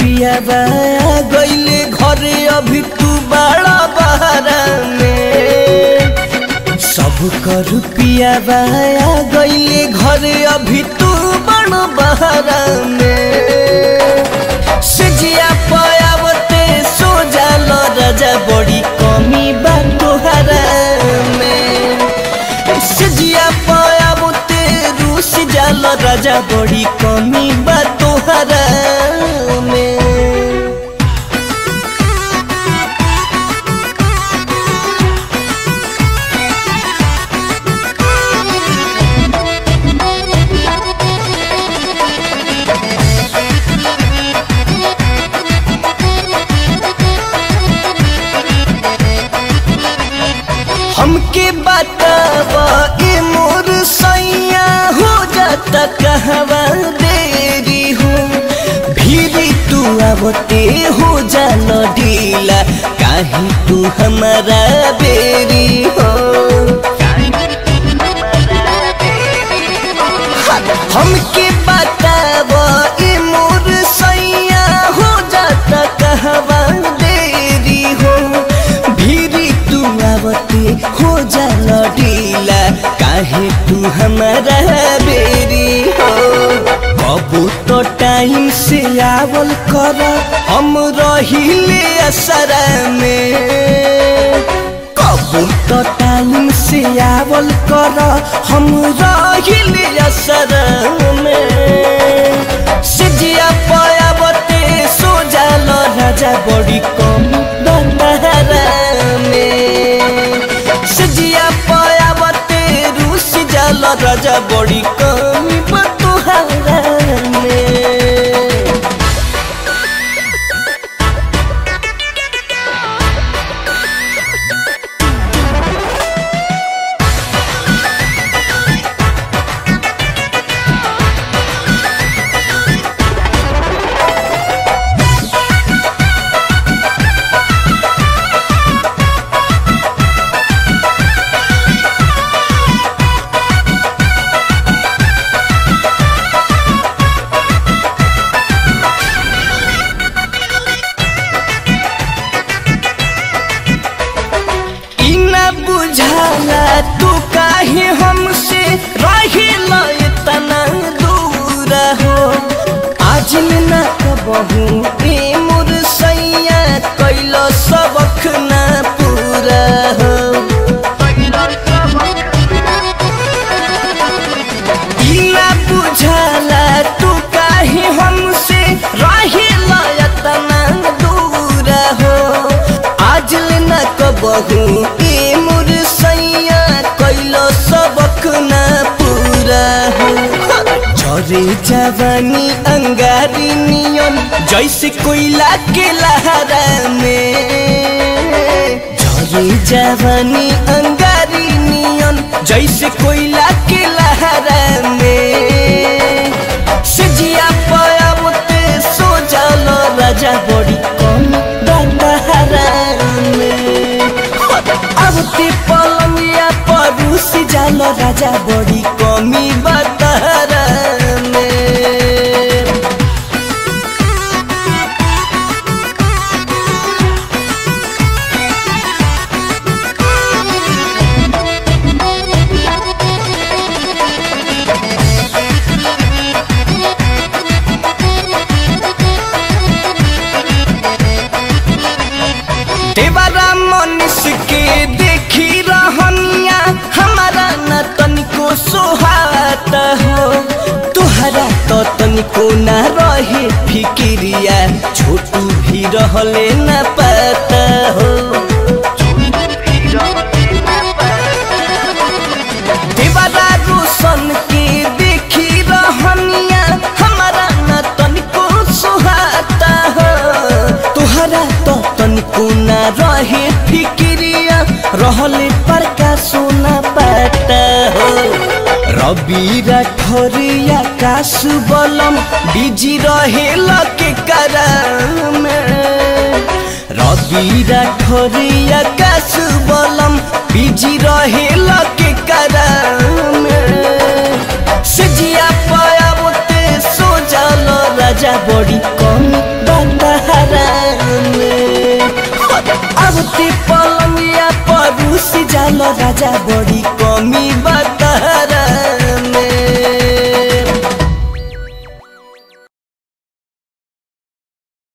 पियावा गईले घरे अभी तू बड़ा बहरा में सब कर पियावा गईले घरे अभी तू बड़ा बहरा में सजिया पयावते सो जाल राजा बड़ी कमी बा तोहरा में सजिया पयावते रूस जाल राजा बड़ी कमी बा तोहरा में। हमके बतावा ए मोर सैया हो जाता कहवा देरी हो भीरी तू आवते हो जाल ढीला काहे तू हमारा बेरी हो हमके बतावा ए मोर सैया हो जाता कहवा देरी हो भीरी तू आवते हो जाल ढीला काहे तू हमारा बेरी हो कबू तो टाइम से आवल कर हम रहिले असरा में कबू तो टाइम से आवल कर हम रहिले असरा में सजिया पयावते सो जाल राजा बड़ी कम बहरा में सजिया पयावते रूस जाल राजा बड़ी कम तोहरा में। बुझाला तू काहे हमसे रहिला इतना दूर हो आज ना कबहू ए मोर सैया कैला सबक ना पूरा हो इना बुझाला तू काहे हमसे रहिला इतना दूर हो आज ना कबहू सबक ना पूरा हो झरे जवानी अंगारी नियन जैसे कोयला के लहरा में झरे जवानी अंगारी नियन जैसे कोयला के लहरा में सजिया पयावते सो जाल राजा बड़ी कम बहरा में आवते पलंगिया परूसी जाल राजा बड़ी कमी बतहरा में। देवरा मनुष्य के देखी रहनिया हमारा न तनिको सोहात हो तुहरा तो तनिको न रहे फिक्रिया छोटू भी रहले न पता हो देवरा रोशन के देखी रहनिया हमारा न तनिको सोहात हो तुहरा तो तनिको न रहे फिक्रिया रहले पर का सोना पाता हो रवि राठौरिया कासु बलम बिजी रहे लके करम रवि राठौरिया कासु बलम बिजी रहे लके करम सजिया पयावते सो जाल राजा बड़ी कम अब ते पलंगिया परूसी जाल राजा बड़ी